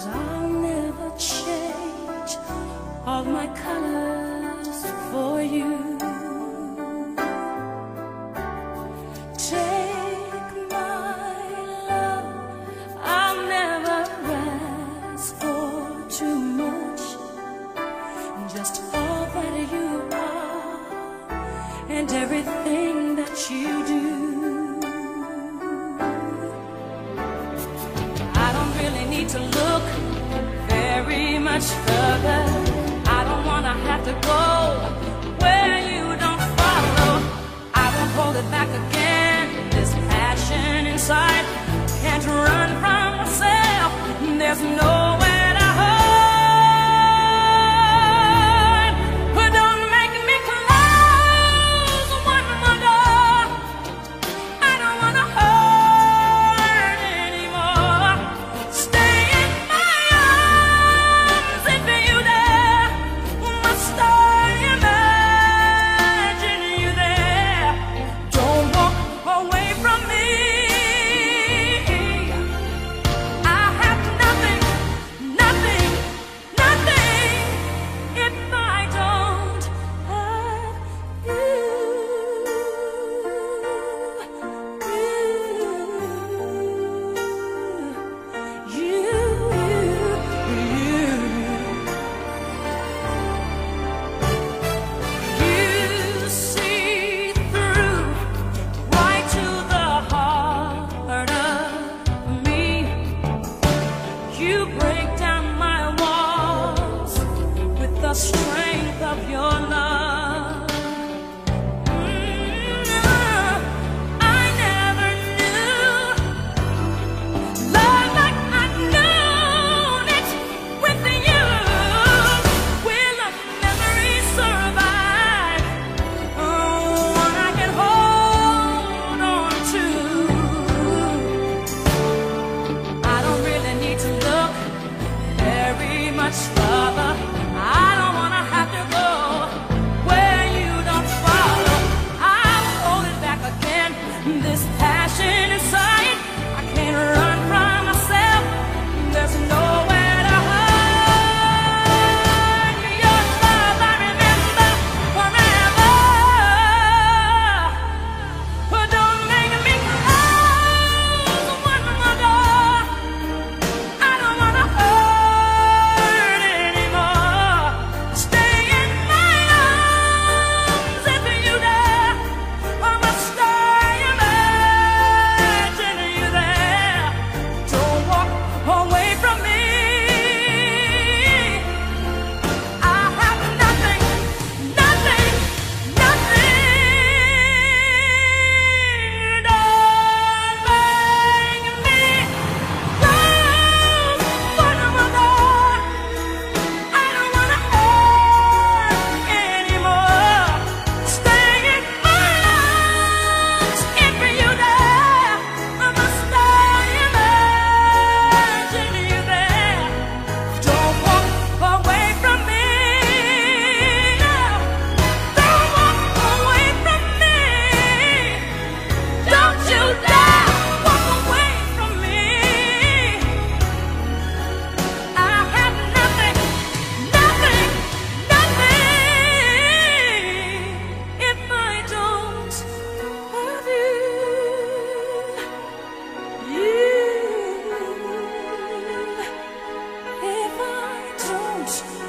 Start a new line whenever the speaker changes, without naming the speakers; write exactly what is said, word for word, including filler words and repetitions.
'cause I'll never change all my colors for you. Take my love, I'll never ask for too much, just all that you are and everything that you do. Need to look very much further. I don't wanna have to go where you don't follow. I won't hold it back again. This passion inside can't run from myself. There's nowhere to hide. But don't make me close one more door. I don't wanna hurt anymore. Stay in my arms if you dare. Must I imagine you there? Don't walk away from me. I have nothing, nothing, nothing if I don't have you. You, you, you, you see through right to the heart of me. You break down my walls with the strength of your love. Mm, I never knew love like I known it with you. Will a memory survive? Oh, one I can hold on to. I don't really need to look very much further. I don't wanna have to go where you don't follow. I'll hold it back again. This passion inside, I can't run from myself. There's nowhere to hide. Your love I remember forever. But don't make me close one more door. I don't wanna hurt anymore. Stay in my arms if you dare. Or must I imagine you there? Don't walk away from me. I have nothing, nothing, nothing. Don't make me close one more door. I don't wanna hurt anymore. Stay in my arms if you dare. Or must I imagine you there? Don't walk away from me. No. Don't walk away from me. Don't you dare walk away from me. I have nothing, nothing, nothing if I don't have you. You, if I don't